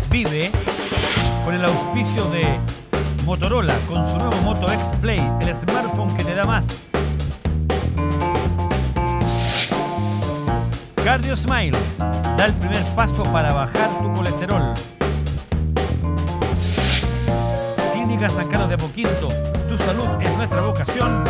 Vive con el auspicio de Motorola con su nuevo Moto X Play, el smartphone que te da más. Cardio Smile, da el primer paso para bajar tu colesterol. Clínica San Carlos de Apoquindo, tu salud es nuestra vocación.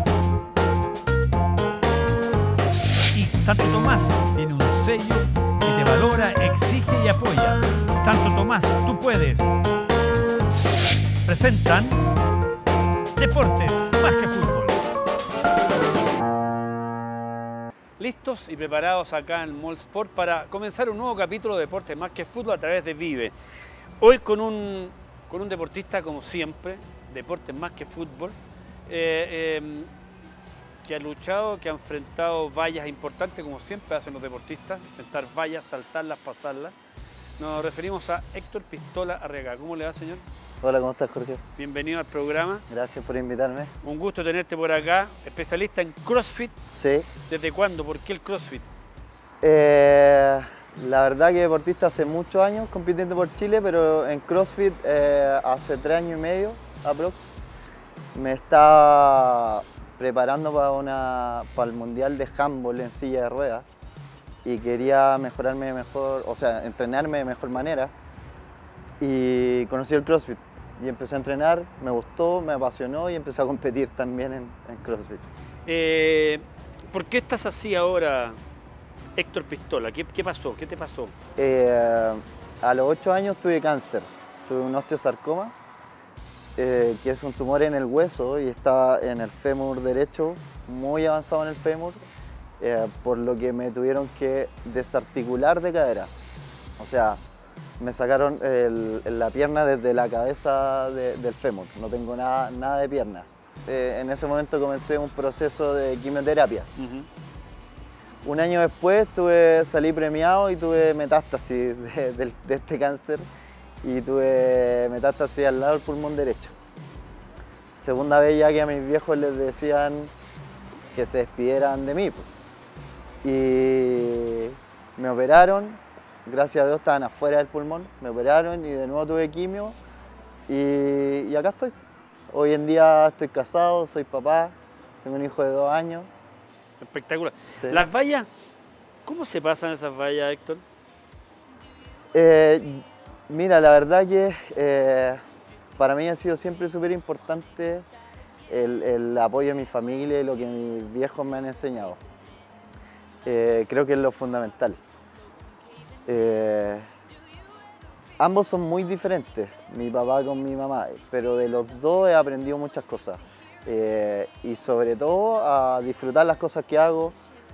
Y Santo Tomás tiene un sello que te valora, exige y apoya. Santo Tomás, tú puedes. Presentan Deportes Más que Fútbol. Listos y preparados acá en Mall Sport para comenzar un nuevo capítulo de Deportes Más que Fútbol a través de Vive. Hoy con un deportista como siempre, Deportes Más que Fútbol, que ha luchado, que ha enfrentado vallas importantes como siempre hacen los deportistas, enfrentar vallas, saltarlas, pasarlas. Nos referimos a Héctor Pistola Arriagada. ¿Cómo le va, señor? Hola, ¿cómo estás, Jorge? Bienvenido al programa. Gracias por invitarme. Un gusto tenerte por acá, especialista en CrossFit. Sí. ¿Desde cuándo? ¿Por qué el CrossFit? La verdad que deportista hace muchos años compitiendo por Chile, pero en CrossFit hace 3 años y medio, aprox. Me estaba preparando para el Mundial de Handball en silla de ruedas y quería mejorarme mejor, o sea, entrenarme de mejor manera y conocí el CrossFit. Y empecé a entrenar, me gustó, me apasionó y empecé a competir también en CrossFit. ¿Por qué estás así ahora, Héctor Pistola? ¿Qué pasó? ¿Qué te pasó? A los 8 años tuve cáncer, tuve un osteosarcoma, que es un tumor en el hueso y está en el fémur derecho, muy avanzado en el fémur, por lo que me tuvieron que desarticular de cadera. O sea, me sacaron la pierna desde la cabeza del fémur, no tengo nada de pierna. En ese momento comencé un proceso de quimioterapia. Un año después salí premiado y tuve metástasis de este cáncer y tuve metástasis al lado del pulmón derecho. Segunda vez ya que a mis viejos les decían que se despidieran de mí. Y me operaron. Gracias a Dios estaban afuera del pulmón, me operaron y de nuevo tuve quimio y acá estoy. Hoy en día estoy casado, soy papá, tengo un hijo de 2 años. Espectacular. Sí. Las vallas, ¿cómo se pasan esas vallas, Héctor? Mira, la verdad que para mí ha sido siempre súper importante el apoyo de mi familia y lo que mis viejos me han enseñado. Creo que es lo fundamental. Ambos son muy diferentes, mi papá con mi mamá, pero de los dos he aprendido muchas cosas y sobre todo a disfrutar las cosas que hago.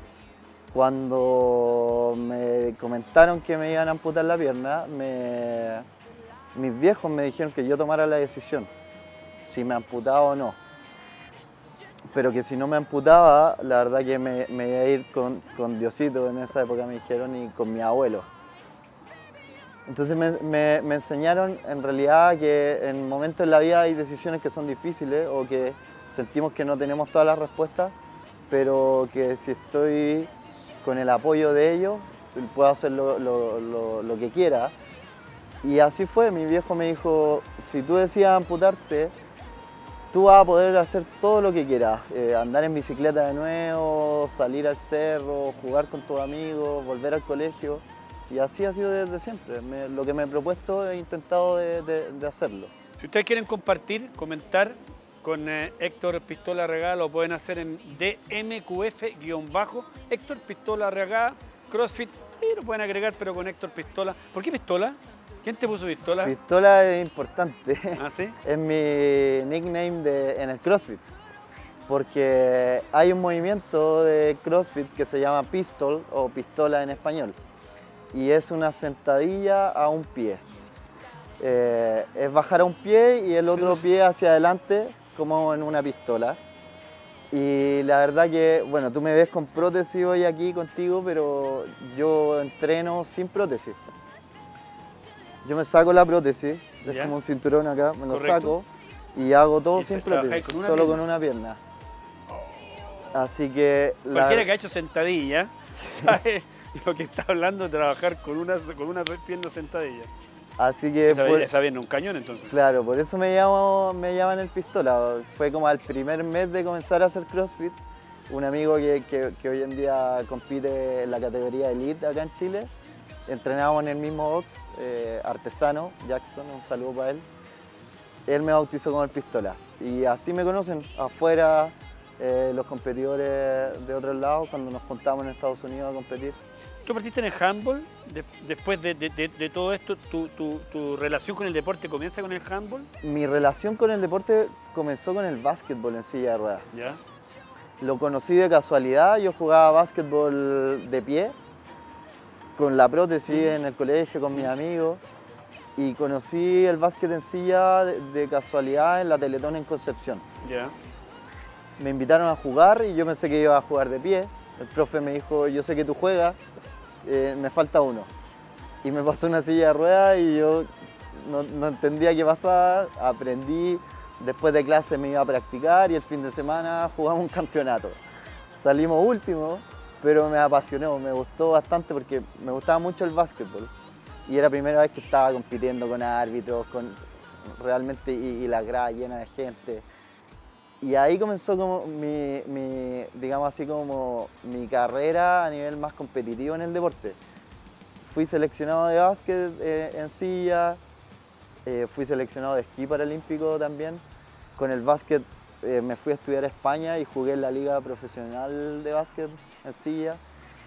Cuando me comentaron que me iban a amputar la pierna, mis viejos me dijeron que yo tomara la decisión, si me amputaba o no. Pero que si no me amputaba, la verdad que me iba a ir con Diosito en esa época, me dijeron, y con mi abuelo. Entonces me enseñaron en realidad que en momentos en la vida hay decisiones que son difíciles o que sentimos que no tenemos todas las respuestas, pero que si estoy con el apoyo de ellos, puedo hacer lo que quiera. Y así fue, mi viejo me dijo, si tú decides amputarte, tú vas a poder hacer todo lo que quieras, andar en bicicleta de nuevo, salir al cerro, jugar con tus amigos, volver al colegio. Y así ha sido desde siempre. Lo que me he propuesto he intentado de hacerlo. Si ustedes quieren compartir, comentar con Héctor Pistola Arriagada, lo pueden hacer en DMQF_ Héctor Pistola Arriagada, CrossFit, y lo pueden agregar, pero con Héctor Pistola. ¿Por qué Pistola? ¿Quién te puso Pistola? Pistola es importante. ¿Ah, sí? Es mi nickname en el CrossFit. Porque hay un movimiento de CrossFit que se llama pistol o pistola en español. Y es una sentadilla a un pie. Es bajar a un pie y el otro pie hacia adelante como en una pistola. Y la verdad que, bueno, tú me ves con prótesis hoy aquí contigo, pero yo entreno sin prótesis. Yo me saco la prótesis, es como un cinturón acá, me lo saco y hago todo sin prótesis, solo con una pierna. Así que... Cualquiera que ha hecho sentadilla sabe lo que está hablando de trabajar con una pierna sentadilla. Así que... Esa viene un cañón entonces. Claro, por eso me llaman el Pistola. Fue como al primer mes de comenzar a hacer CrossFit. Un amigo que hoy en día compite en la categoría Elite acá en Chile. Entrenábamos en el mismo box, Artesano, Jackson, un saludo para él. Él me bautizó como el Pistola. Y así me conocen afuera los competidores de otros lados cuando nos juntamos en Estados Unidos a competir. ¿Tú partiste en el handball? Después de todo esto, ¿tu relación con el deporte comienza con el handball? Mi relación con el deporte comenzó con el básquetbol en silla de ruedas. ¿Ya? Lo conocí de casualidad, yo jugaba básquetbol de pie, con la prótesis en el colegio, con mis amigos, y conocí el básquet en silla de casualidad en la Teletón en Concepción. ¿Ya? Me invitaron a jugar y yo pensé que iba a jugar de pie. El profe me dijo, yo sé que tú juegas, me falta uno. Y me pasó una silla de ruedas y yo no entendía qué pasaba, aprendí. Después de clase me iba a practicar y el fin de semana jugamos un campeonato. Salimos últimos, pero me apasionó, me gustó bastante porque me gustaba mucho el básquetbol. Y era la primera vez que estaba compitiendo con árbitros, realmente, y la grada llena de gente. Y ahí comenzó como digamos así, como mi carrera a nivel más competitivo en el deporte. Fui seleccionado de básquet en silla, fui seleccionado de esquí paralímpico también. Con el básquet me fui a estudiar a España y jugué en la liga profesional de básquet en silla.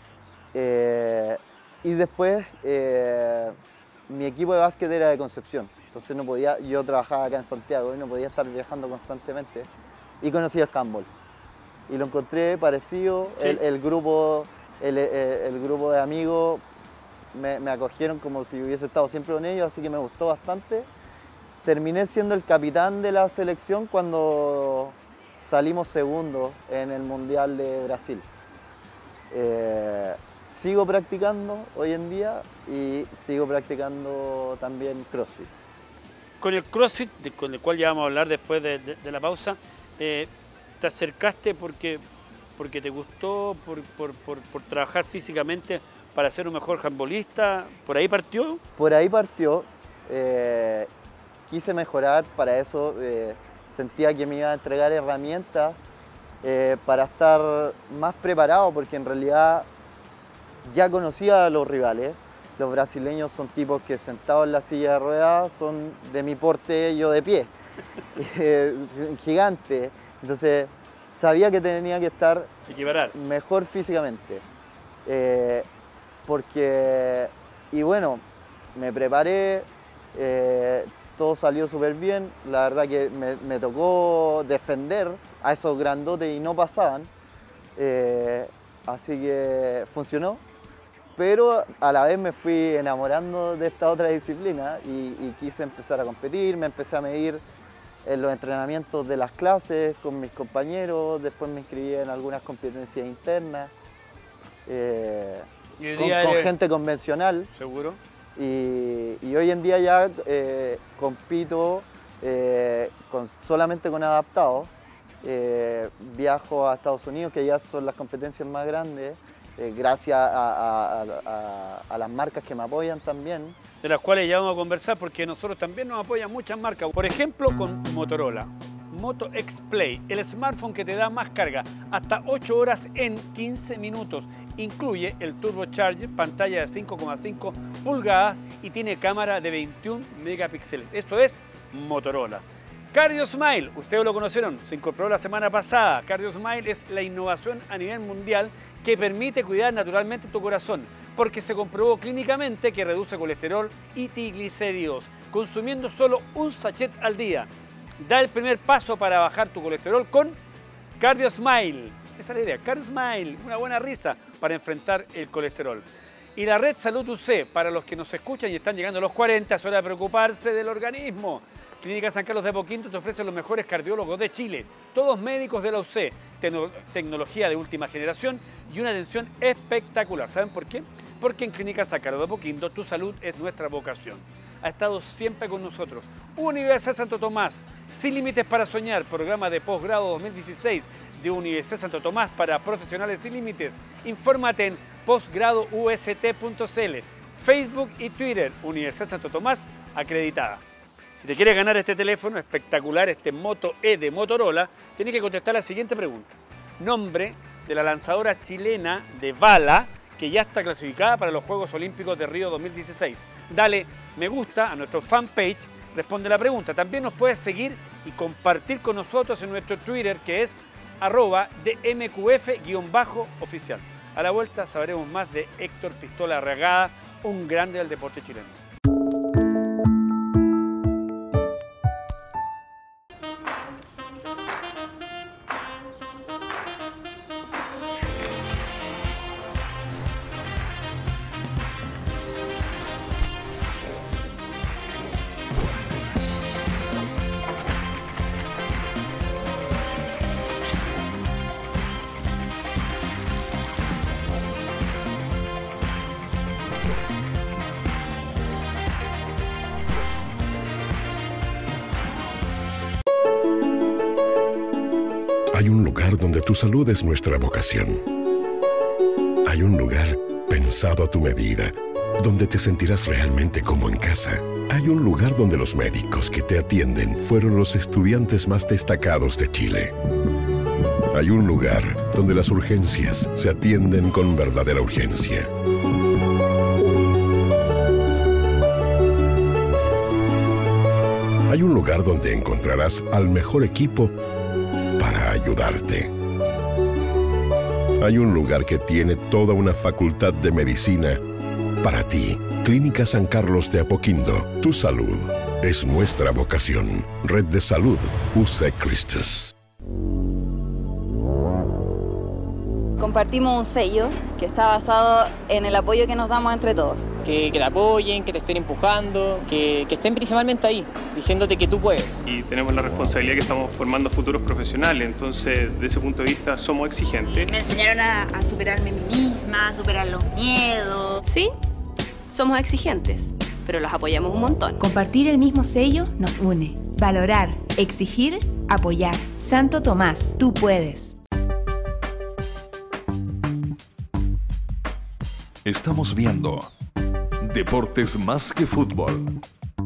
Y después mi equipo de básquet era de Concepción, entonces no podía, yo trabajaba acá en Santiago y no podía estar viajando constantemente. Y conocí el handball y lo encontré parecido. ¿Sí? El grupo de amigos me acogieron como si hubiese estado siempre con ellos, así que me gustó bastante. Terminé siendo el capitán de la selección cuando salimos segundos en el Mundial de Brasil. Sigo practicando hoy en día y sigo practicando también CrossFit. Con el CrossFit, con el cual ya vamos a hablar después de la pausa, ¿te acercaste porque te gustó, por trabajar físicamente para ser un mejor handbolista? ¿Por ahí partió? Por ahí partió. Quise mejorar, para eso sentía que me iba a entregar herramientas para estar más preparado, porque en realidad ya conocía a los rivales. Los brasileños son tipos que sentados en la silla de ruedas son de mi porte, yo de pie. Gigante. Entonces sabía que tenía que estar mejor físicamente. Y bueno, me preparé, todo salió súper bien. La verdad que me tocó defender a esos grandotes y no pasaban. Así que funcionó. Pero a la vez me fui enamorando de esta otra disciplina y quise empezar a competir, me empecé a medir en los entrenamientos de las clases con mis compañeros, después me inscribí en algunas competencias internas, con gente convencional. ¿Seguro? Y hoy en día ya compito solamente con adaptados, viajo a Estados Unidos, que ya son las competencias más grandes, gracias a las marcas que me apoyan también. De las cuales ya vamos a conversar porque nosotros también nos apoyan muchas marcas. Por ejemplo, con Motorola. Moto X Play, el smartphone que te da más carga, hasta 8 horas en 15 minutos. Incluye el turbocharger, pantalla de 5,5 pulgadas y tiene cámara de 21 megapíxeles. Esto es Motorola. Cardio Smile, ustedes lo conocieron, se incorporó la semana pasada. Cardio Smile es la innovación a nivel mundial que permite cuidar naturalmente tu corazón, porque se comprobó clínicamente que reduce colesterol y triglicéridos, consumiendo solo un sachet al día. Da el primer paso para bajar tu colesterol con Cardio Smile. Esa es la idea, Cardio Smile, una buena risa para enfrentar el colesterol. Y la red Salud UC, para los que nos escuchan y están llegando a los 40, es hora de preocuparse del organismo. Clínica San Carlos de Apoquindo te ofrece los mejores cardiólogos de Chile, todos médicos de la UC, tecnología de última generación y una atención espectacular. ¿Saben por qué? Porque en Clínica San Carlos de Apoquindo tu salud es nuestra vocación. Ha estado siempre con nosotros. Universidad Santo Tomás, Sin Límites para Soñar, programa de posgrado 2016 de Universidad Santo Tomás para profesionales sin límites. Infórmate en posgradoust.cl. Facebook y Twitter, Universidad Santo Tomás acreditada. Si te quieres ganar este teléfono espectacular, este Moto E de Motorola, tienes que contestar la siguiente pregunta. Nombre de la lanzadora chilena de bala que ya está clasificada para los Juegos Olímpicos de Río 2016. Dale me gusta a nuestro fanpage, responde la pregunta. También nos puedes seguir y compartir con nosotros en nuestro Twitter, que es @DMQF_oficial. A la vuelta sabremos más de Héctor Pistola Arriagada, un grande del deporte chileno. Hay un lugar donde tu salud es nuestra vocación. Hay un lugar pensado a tu medida, donde te sentirás realmente como en casa. Hay un lugar donde los médicos que te atienden fueron los estudiantes más destacados de Chile. Hay un lugar donde las urgencias se atienden con verdadera urgencia. Hay un lugar donde encontrarás al mejor equipo para ayudarte. Hay un lugar que tiene toda una facultad de medicina para ti. Clínica San Carlos de Apoquindo. Tu salud es nuestra vocación. Red de Salud UC Christus. Compartimos un sello que está basado en el apoyo que nos damos entre todos. Que te apoyen, que te estén empujando, que estén principalmente ahí, diciéndote que tú puedes. Y tenemos la responsabilidad que estamos formando futuros profesionales, entonces desde ese punto de vista somos exigentes. Me enseñaron a superarme a mí misma, a superar los miedos. Sí, somos exigentes, pero los apoyamos un montón. Compartir el mismo sello nos une. Valorar, exigir, apoyar. Santo Tomás, tú puedes. Estamos viendo Deportes Más que Fútbol.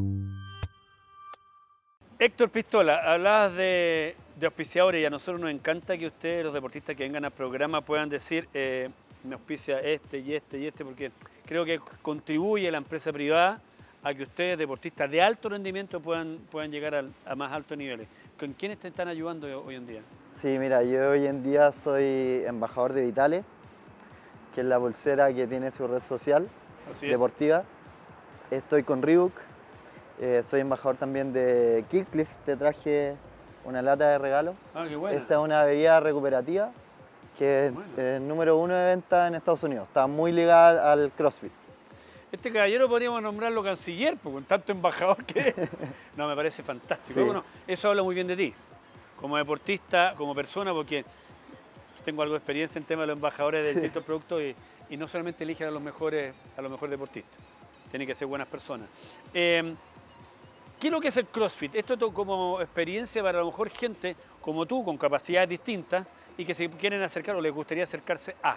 Héctor Pistola, hablabas de auspiciadores y a nosotros nos encanta que ustedes, los deportistas que vengan al programa, puedan decir me auspicia este y este y este, porque creo que contribuye la empresa privada a que ustedes, deportistas de alto rendimiento, puedan llegar a más altos niveles. ¿Con quiénes te están ayudando hoy en día? Sí, mira, yo hoy en día soy embajador de Vitale, que es la pulsera que tiene su red social deportiva. Estoy con Reebok, soy embajador también de Killcliff, te traje una lata de regalo. Ah, qué buena. Esta es una bebida recuperativa que es el número 1 de venta en Estados Unidos, está muy ligada al CrossFit. Este caballero podríamos nombrarlo canciller, porque con tanto embajador que no, me parece fantástico. Sí. Bueno, eso habla muy bien de ti, como deportista, como persona, porque tengo algo de experiencia en tema de los embajadores de distintos productos y no solamente eligen a los mejores deportistas, tienen que ser buenas personas. ¿Qué es lo que es el CrossFit? Esto como experiencia para a lo mejor gente como tú, con capacidades distintas y que se quieren acercar o les gustaría acercarse a.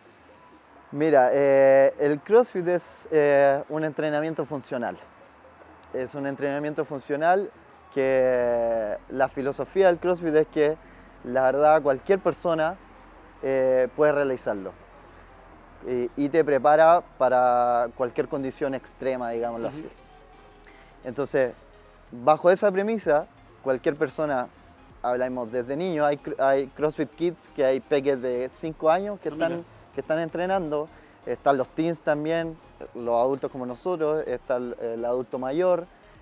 Mira, el CrossFit es un entrenamiento funcional. Es un entrenamiento funcional que la filosofía del CrossFit es que la verdad cualquier persona puede realizarlo y te prepara para cualquier condición extrema, digámoslo así. Entonces, bajo esa premisa, cualquier persona, hablamos desde niños, hay CrossFit Kids, que hay peques de 5 años que están entrenando, están los teens también, los adultos como nosotros, está el adulto mayor,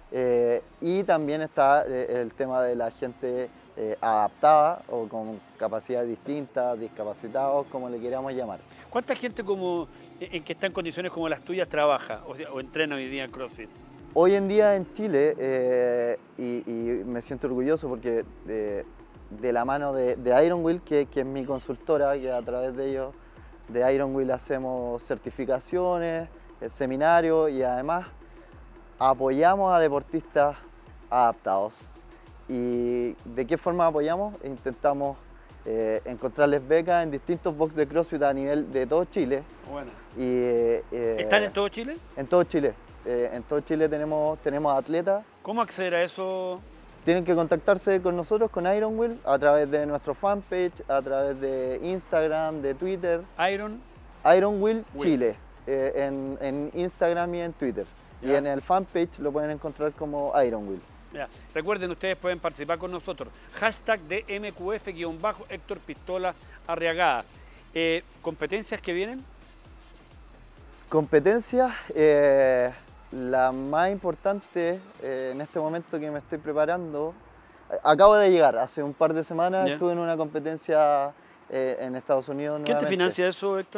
y también está el tema de la gente adaptada o con capacidades distintas, discapacitados, como le queramos llamar. ¿Cuánta gente en que está en condiciones como las tuyas trabaja o entrena hoy día en CrossFit? Hoy en día en Chile, y me siento orgulloso porque de la mano de Ironwheel, que es mi consultora, que a través de ellos, de Ironwheel hacemos certificaciones, seminarios y además apoyamos a deportistas adaptados. ¿Y de qué forma apoyamos? Intentamos encontrarles becas en distintos box de CrossFit a nivel de todo Chile. Bueno. Y, ¿Están en todo Chile? En todo Chile. En todo Chile tenemos atletas. ¿Cómo acceder a eso? Tienen que contactarse con nosotros, con Ironwheel, a través de nuestro fanpage, a través de Instagram, de Twitter. Ironwheel Chile, en Instagram y en Twitter. Ya. Y en el fanpage lo pueden encontrar como Ironwheel. Ya. Recuerden, ustedes pueden participar con nosotros. Hashtag DMQF-Héctor Pistola Arriagada. ¿Competencias que vienen? Competencias, la más importante en este momento que me estoy preparando, acabo de llegar, hace un par de semanas estuve en una competencia en Estados Unidos. ¿Quién te financia eso, Héctor?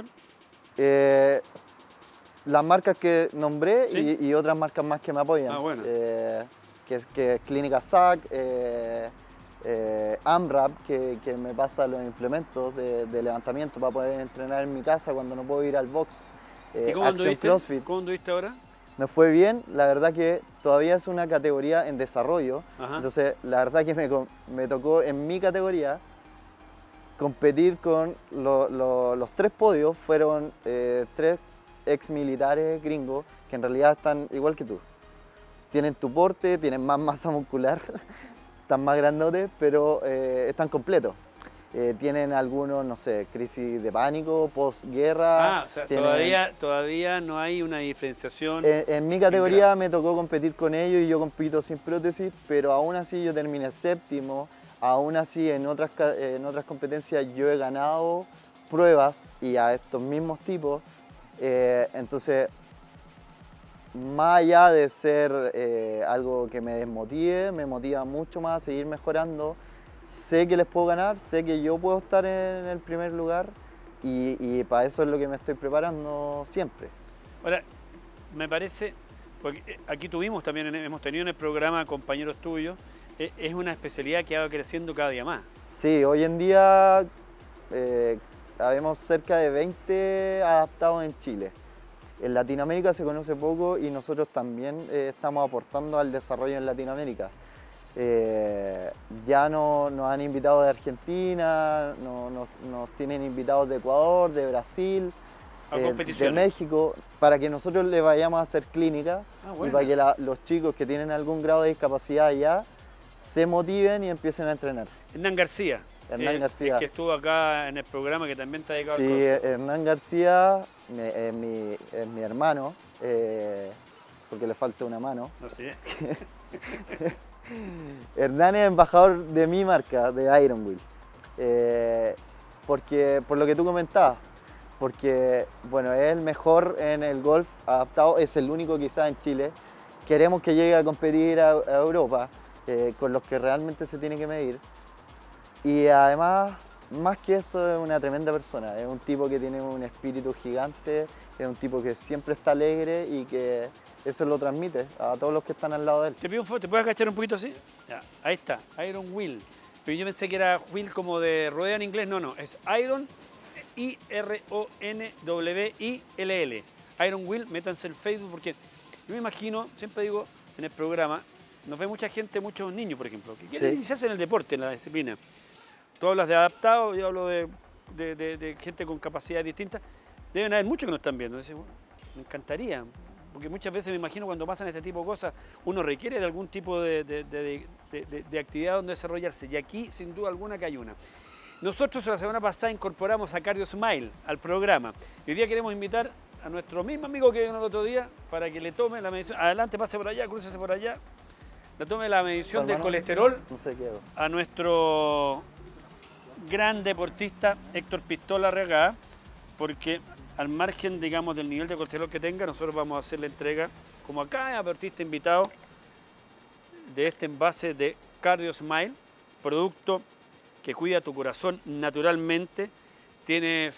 Las marcas que nombré, ¿sí? y otras marcas más que me apoyan. Ah, bueno. Que es Clínica SAC, AMRAP, que me pasa los implementos de levantamiento para poder entrenar en mi casa cuando no puedo ir al box. ¿Y cómo anduviste? ¿Cómo anduviste ahora? Me fue bien, la verdad que todavía es una categoría en desarrollo. Ajá. Entonces la verdad que me tocó en mi categoría competir con los 3 podios, fueron 3 ex militares gringos que en realidad están igual que tú. Tienen tu porte, tienen más masa muscular, están más grandotes, pero están completos. Tienen algunos, no sé, crisis de pánico, posguerra. O sea, todavía no hay una diferenciación. En mi categoría me tocó competir con ellos y yo compito sin prótesis, pero aún así yo terminé 7º, aún así en otras competencias yo he ganado pruebas y a estos mismos tipos. Entonces, más allá de ser algo que me desmotive, me motiva mucho más a seguir mejorando. Sé que les puedo ganar, sé que yo puedo estar en el primer lugar y para eso es lo que me estoy preparando siempre. Ahora, me parece, porque aquí hemos tenido en el programa compañeros tuyos, es una especialidad que va creciendo cada día más. Sí, hoy en día habemos cerca de 20 adaptados en Chile. En Latinoamérica se conoce poco y nosotros también estamos aportando al desarrollo en Latinoamérica. Ya nos han invitado de Argentina, nos tienen invitados de Ecuador, de Brasil, de México, para que nosotros le vayamos a hacer clínica y para que los chicos que tienen algún grado de discapacidad ya se motiven y empiecen a entrenar. Hernán García. Hernán García. Que estuvo acá en el programa, que también está dedicado al CrossFit. Sí, Hernán García es mi hermano, porque le falta una mano. No sé. Hernán es embajador de mi marca, de Ironwheel, por lo que tú comentabas, porque bueno, es el mejor en el golf adaptado, es el único quizás en Chile. Queremos que llegue a competir a Europa, con los que realmente se tiene que medir. Y además, más que eso, es una tremenda persona, es un tipo que tiene un espíritu gigante, es un tipo que siempre está alegre y que eso lo transmite a todos los que están al lado de él. ¿Te pido un foto? ¿Te puedes agachar un poquito así? Ya, ahí está, Ironwheel. Pero yo pensé que era wheel como de rueda en inglés, no, es Iron, I-R-O-N-W-I-L-L. Ironwheel, métanse en Facebook porque yo me imagino, siempre digo en el programa, nos ve mucha gente, muchos niños, por ejemplo, que quieren iniciarse en el deporte, en la disciplina. Tú hablas de adaptados, yo hablo de gente con capacidades distintas. Deben haber muchos que nos están viendo. Bueno, me encantaría, porque muchas veces me imagino cuando pasan este tipo de cosas, uno requiere de algún tipo de actividad donde desarrollarse. Y aquí, sin duda alguna, que hay una. Nosotros la semana pasada incorporamos a Cardio Smile al programa. Y hoy día queremos invitar a nuestro mismo amigo que vino el otro día para que le tome la medición. Adelante, pase por allá, crúcese por allá. Le tome la medición del colesterol a nuestro gran deportista Héctor Pistola Arriagada, porque al margen, digamos, del nivel de colesterol que tenga, nosotros vamos a hacer la entrega, como acá, deportista invitado, de este envase de Cardio Smile, producto que cuida tu corazón naturalmente, tiene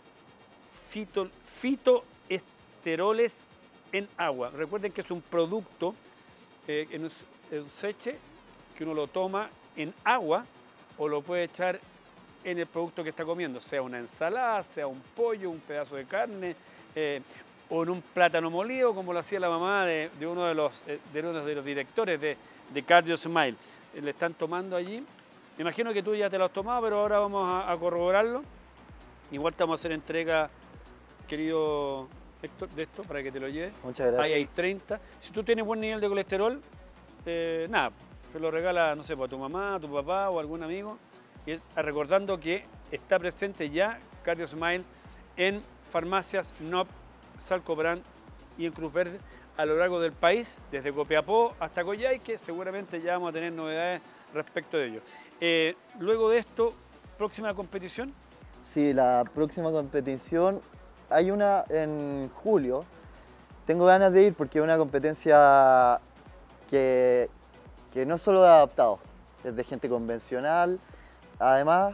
fitoesteroles en agua. Recuerden que es un producto, en un seche, que uno lo toma en agua o lo puede echar en el producto que está comiendo, sea una ensalada, sea un pollo, un pedazo de carne, o en un plátano molido, como lo hacía la mamá de uno de los directores de Cardio Smile. Le están tomando allí Me imagino que tú ya te lo has tomado, pero ahora vamos a corroborarlo. Igual te vamos a hacer entrega, querido Héctor, de esto para que te lo lleves. Muchas gracias. Ahí hay 30. Si tú tienes buen nivel de colesterol, nada, se lo regala, no sé, a tu mamá, a tu papá o a algún amigo. Y recordando que está presente ya Cardio Smile en farmacias NOP, Salcobrand y en Cruz Verde a lo largo del país, desde Copiapó hasta Coyhaique. Seguramente ya vamos a tener novedades respecto de ello. Luego de esto, ¿próxima competición? Sí, la próxima competición, hay una en julio. Tengo ganas de ir porque es una competencia que no es solo de adaptados, es de gente convencional, además,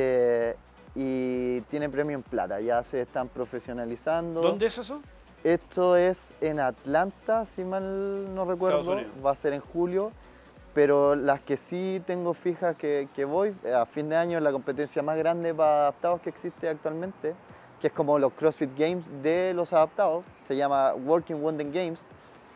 y tiene premio en plata, ya se están profesionalizando. ¿Dónde es eso? Esto es en Atlanta, si mal no recuerdo, va a ser en julio, pero las que sí tengo fijas que voy, a fin de año es la competencia más grande para adaptados que existe actualmente, que es como los CrossFit Games de los adaptados, se llama Working Wounded Games.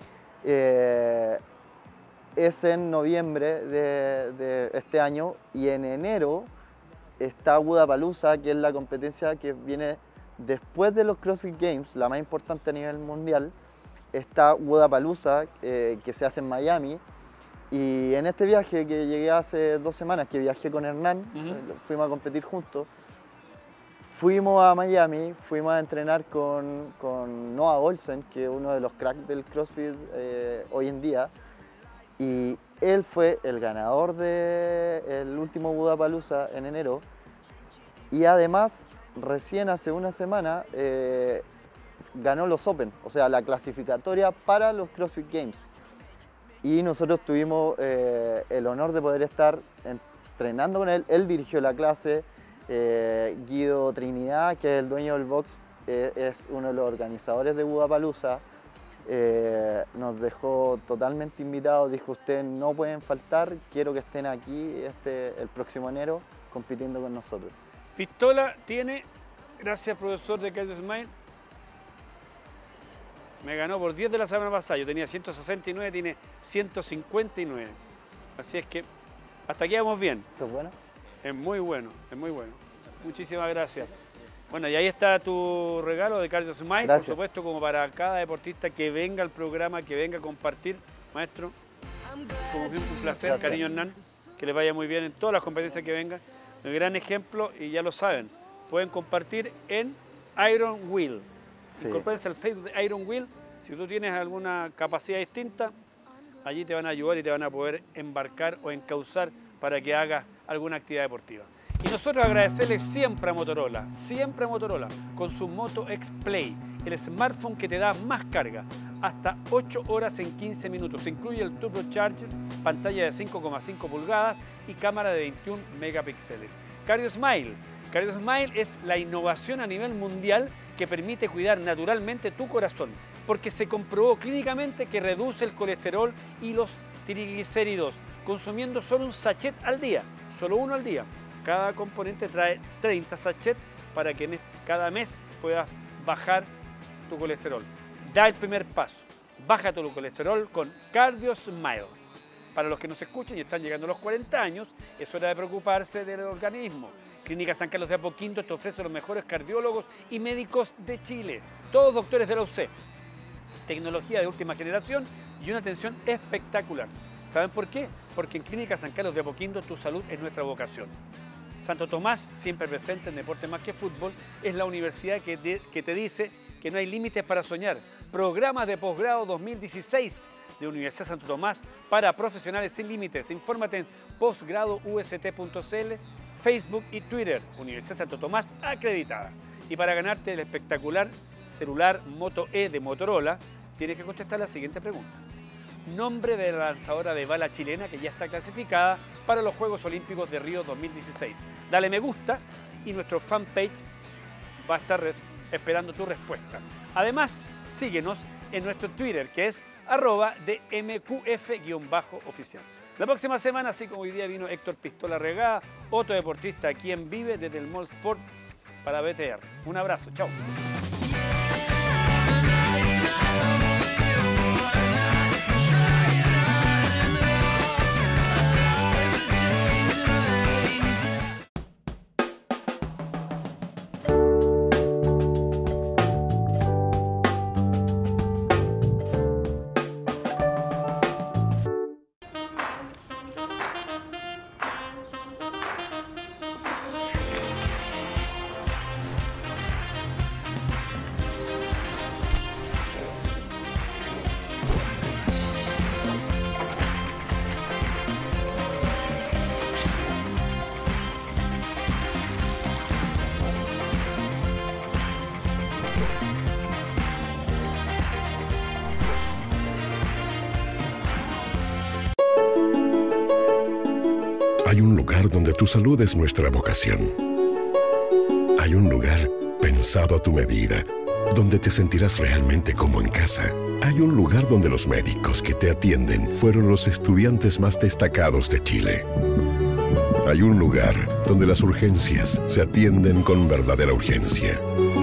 Es en noviembre de este año y en enero está Wodapalooza, que es la competencia que viene después de los CrossFit Games, la más importante a nivel mundial. Está Wodapalooza, que se hace en Miami. Y en este viaje que llegué hace 2 semanas, que viajé con Hernán, fuimos a competir juntos, fuimos a Miami, fuimos a entrenar con Noah Olsen, que es uno de los cracks del CrossFit hoy en día. Y él fue el ganador del último Wodapalooza en enero. Y además, recién hace una semana, ganó los Open, o sea, la clasificatoria para los CrossFit Games. Y nosotros tuvimos el honor de poder estar entrenando con él. Él dirigió la clase. Guido Trinidad, que es el dueño del box, es uno de los organizadores de Wodapalooza. Nos dejó totalmente invitados, dijo: ustedes no pueden faltar, quiero que estén aquí el próximo enero compitiendo con nosotros. Pistola tiene, gracias profesor de Cardio Smile, me ganó por 10 de la semana pasada, yo tenía 169, tiene 159. Así es que hasta aquí vamos bien. ¿Eso es bueno? Es muy bueno, es muy bueno. Muchísimas gracias. Bueno, y ahí está tu regalo de Cardio Smile, por supuesto, como para cada deportista que venga al programa, que venga a compartir. Maestro, como siempre, un placer, cariño Hernán, que les vaya muy bien en todas las competencias que vengan. Un gran ejemplo, y ya lo saben, pueden compartir en Iron Will. Sí. Incorpórense al Facebook de Iron Will. Si tú tienes alguna capacidad distinta, allí te van a ayudar y te van a poder embarcar o encauzar para que hagas alguna actividad deportiva. Y nosotros agradecerles siempre a Motorola, con su Moto X Play, el smartphone que te da más carga, hasta 8 horas en 15 minutos. Se incluye el Turbo Charger, pantalla de 5,5 pulgadas y cámara de 21 megapíxeles. Cardio Smile es la innovación a nivel mundial que permite cuidar naturalmente tu corazón, porque se comprobó clínicamente que reduce el colesterol y los triglicéridos, consumiendo solo un sachet al día, solo uno al día. Cada componente trae 30 sachets para que cada mes puedas bajar tu colesterol. Da el primer paso, baja tu colesterol con Cardio Smile. Para los que nos escuchan y están llegando a los 40 años, es hora de preocuparse del organismo. Clínica San Carlos de Apoquindo te ofrece los mejores cardiólogos y médicos de Chile, todos doctores de la UC. Tecnología de última generación y una atención espectacular. ¿Saben por qué? Porque en Clínica San Carlos de Apoquindo tu salud es nuestra vocación. Santo Tomás, siempre presente en Deporte Más que Fútbol, es la universidad que te dice que no hay límites para soñar. Programas de posgrado 2016 de Universidad Santo Tomás para profesionales sin límites. Infórmate en postgradoust.cl, Facebook y Twitter. Universidad Santo Tomás acreditada. Y para ganarte el espectacular celular Moto E de Motorola, tienes que contestar la siguiente pregunta. Nombre de la lanzadora de bala chilena que ya está clasificada para los Juegos Olímpicos de Río 2016. Dale me gusta y nuestro fanpage va a estar esperando tu respuesta. Además, síguenos en nuestro Twitter, que es @DMQF_oficial. La próxima semana, así como hoy día vino Héctor Pistola Regada, otro deportista aquí en Vive desde el Mall Sport para BTR. Un abrazo, chao. Hay un lugar donde tu salud es nuestra vocación. Hay un lugar pensado a tu medida, donde te sentirás realmente como en casa. Hay un lugar donde los médicos que te atienden fueron los estudiantes más destacados de Chile. Hay un lugar donde las urgencias se atienden con verdadera urgencia.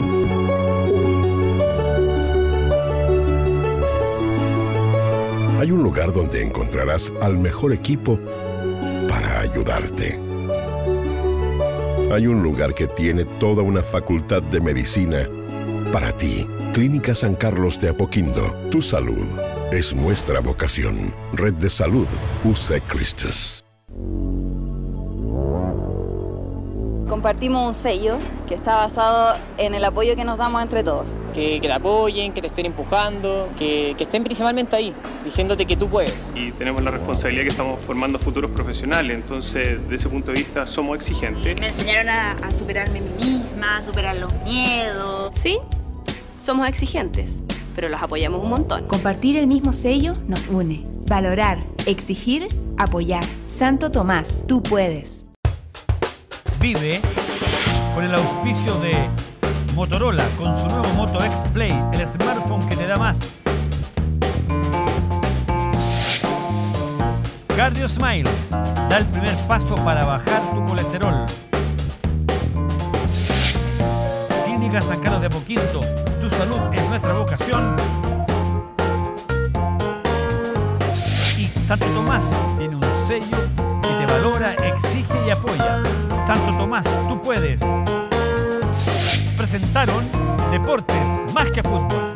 Hay un lugar donde encontrarás al mejor equipo para ayudarte. Hay un lugar que tiene toda una facultad de medicina para ti. Clínica San Carlos de Apoquindo. Tu salud es nuestra vocación. Red de Salud UC Cristus. Compartimos un sello que está basado en el apoyo que nos damos entre todos. Que te apoyen, que te estén empujando, que estén principalmente ahí, diciéndote que tú puedes. Y tenemos la responsabilidad que estamos formando futuros profesionales, entonces desde ese punto de vista somos exigentes. Me enseñaron a superarme a mí misma, a superar los miedos. Sí, somos exigentes, pero los apoyamos un montón. Compartir el mismo sello nos une. Valorar, exigir, apoyar. Santo Tomás, tú puedes. Vive con el auspicio de Motorola con su nuevo Moto X Play, el smartphone que te da más. Cardio Smile, da el primer paso para bajar tu colesterol. Clínica San Carlos de Apoquindo, tu salud es nuestra vocación. Y Santo Tomás tiene un sello que te valora, exige y apoya. Santo Tomás, tú puedes. Presentaron Deportes Más que Fútbol.